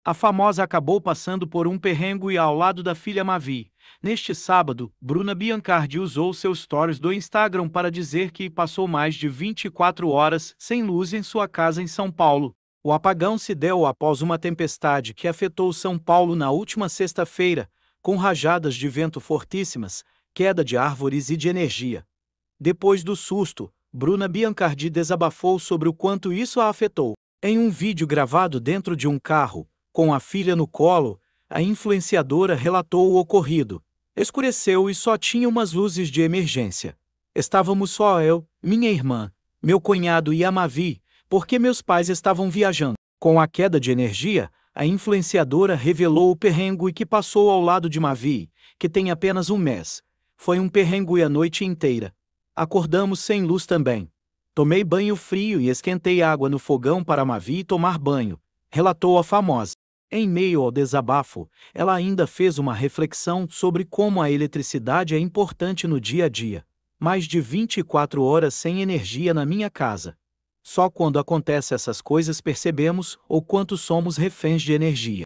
A famosa acabou passando por um perrengue ao lado da filha Mavi. Neste sábado, Bruna Biancardi usou seus stories do Instagram para dizer que passou mais de 24 horas sem luz em sua casa em São Paulo. O apagão se deu após uma tempestade que afetou São Paulo na última sexta-feira, com rajadas de vento fortíssimas, queda de árvores e de energia. Depois do susto, Bruna Biancardi desabafou sobre o quanto isso a afetou. Em um vídeo gravado dentro de um carro, com a filha no colo, a influenciadora relatou o ocorrido. Escureceu e só tinha umas luzes de emergência. Estávamos só eu, minha irmã, meu cunhado e a Mavi, porque meus pais estavam viajando. Com a queda de energia, a influenciadora revelou o perrengue que passou ao lado de Mavi, que tem apenas um mês. Foi um perrengue a noite inteira. Acordamos sem luz também. Tomei banho frio e esquentei água no fogão para Mavi tomar banho, relatou a famosa. Em meio ao desabafo, ela ainda fez uma reflexão sobre como a eletricidade é importante no dia a dia. Mais de 24 horas sem energia na minha casa. Só quando acontecem essas coisas percebemos o quanto somos reféns de energia.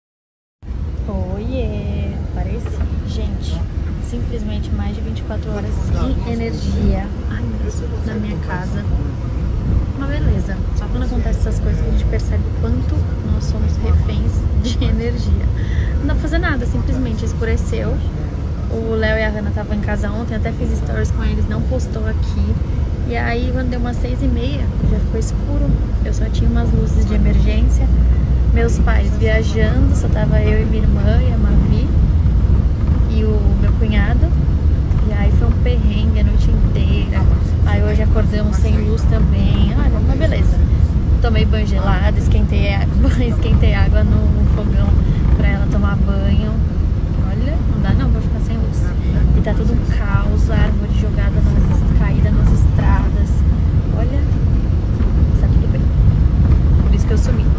Oiê, parece, gente, simplesmente mais de 24 horas sem energia na minha casa. Uma beleza. Só quando acontece essas coisas que a gente percebe o quanto nós somos reféns de energia. Não dá pra fazer nada, simplesmente escureceu. O Léo e a Hannah estavam em casa ontem, até fiz stories com eles, não postou aqui. E aí quando deu umas 6h30, já ficou escuro. Eu só tinha umas luzes de emergência. Meus pais viajando, só tava eu e minha irmã e a Mavi e o meu cunhado. E aí foi um perrengue a noite inteira. Aí hoje acordamos sem luz também. Ah, uma beleza. Tomei banho gelado, esquentei água no fogão pra ela tomar banho. Olha, não dá não pra ficar sem luz. E tá tudo um caos, árvore jogada, caída nas estradas. Olha, está tudo bem. Por isso que eu sumi.